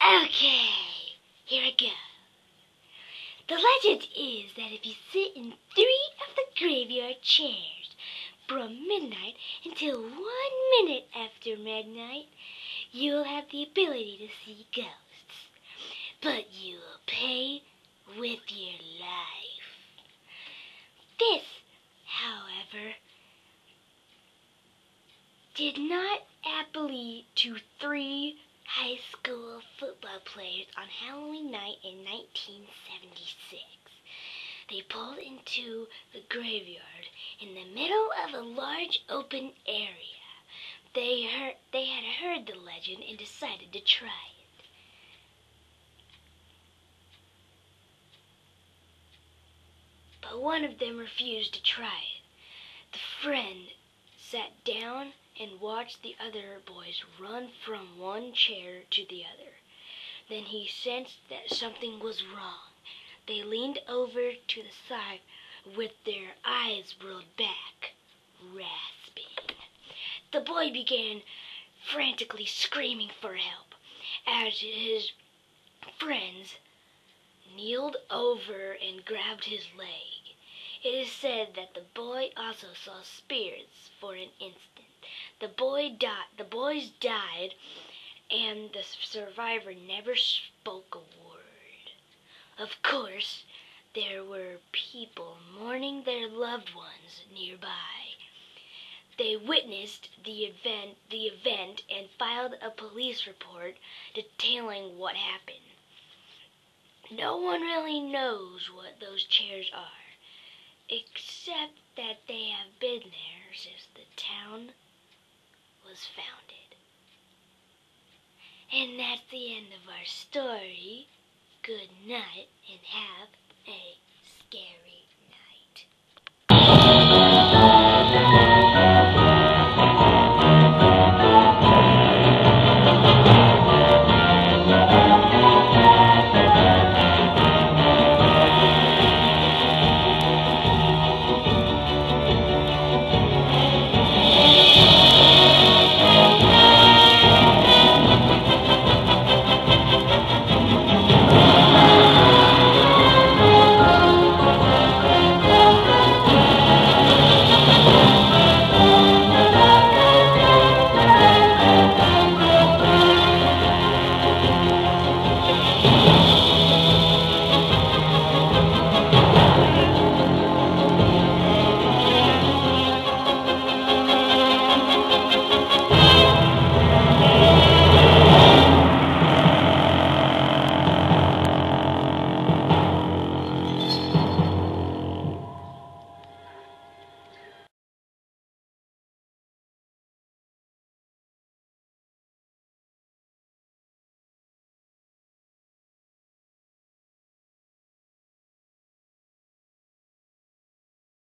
Okay, here I go. The legend is that if you sit in 3 of the graveyard chairs from midnight until 1 minute after midnight, you'll have the ability to see ghosts. But you'll pay with your life. This, however, did not apply to 3 high school football players on Halloween night in 1976. They pulled into the graveyard in the middle of a large open area. They had heard the legend and decided to try it. But one of them refused to try it. The friend sat down and watched the other boys run from one chair to the other. Then he sensed that something was wrong. They leaned over to the side with their eyes rolled back, rasping. The boy began frantically screaming for help as his friends kneeled over and grabbed his leg. It is said that the boy also saw spirits for an instant. The boys died, and the survivor never spoke a word. Of course, there were people mourning their loved ones nearby. They witnessed the event and filed a police report detailing what happened. No one really knows what those chairs are, except that they have been there since the town was founded. And that's the end of our story. Good night and have a scary